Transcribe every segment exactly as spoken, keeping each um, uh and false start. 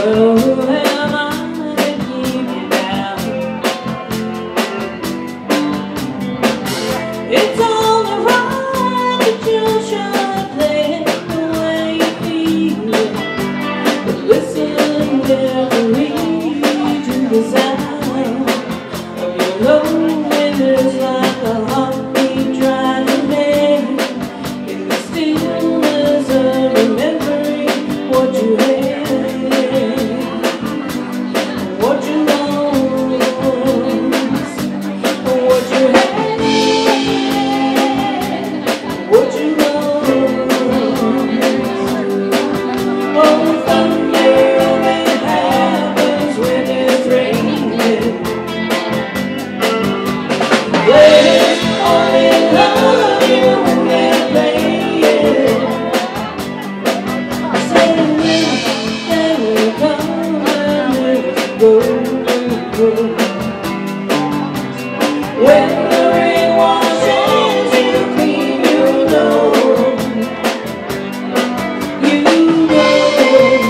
Well, who am I to keep you down? It's only right that you should play it the way you feel it. But listen carefully to the sound of your loneliness, like a heartbeat trying to make in the stillness of remembering what you had. When the rain washes you clean, you know, you know.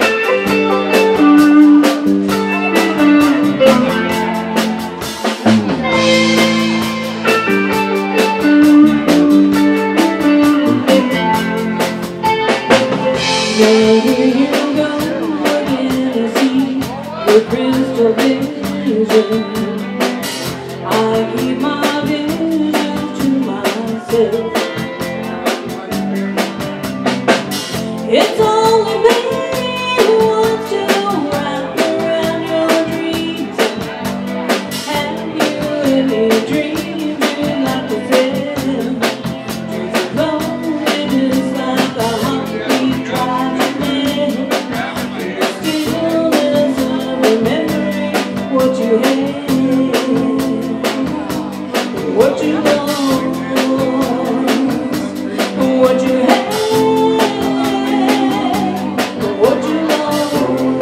Where you go again to see your crystal vision? I keep my vision to myself. It's only me who wants to wrap around your dreams and have you in a dream, dream like a friend. Dreams of loneliness, like a heartbeat trying to mend in the stillness of remembering what you had. What you want, what you have, what you want.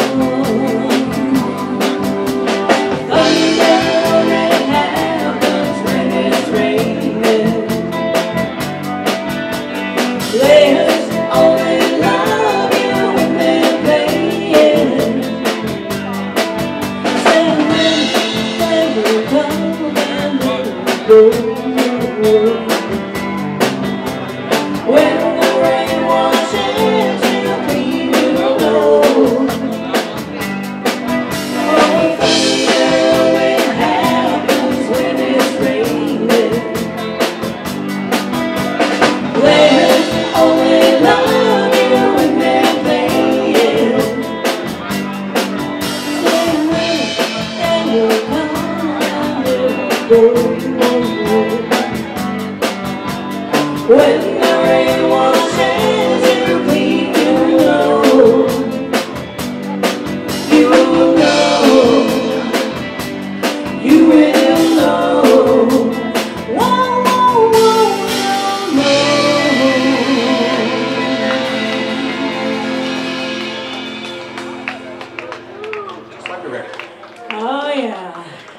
Thunder that happens when it's raining. Players only love you when they're playing. Sandmen, they will come and go. When the rain washes you clean, you know. Oh, thunder only happens when it's raining. Players only love you when they're playing. Sandmen, they will come and they'll go. When the rain washes you clean, you know, you will know, you will know, whoa, whoa, whoa, you'll know. Just like a record. Oh yeah.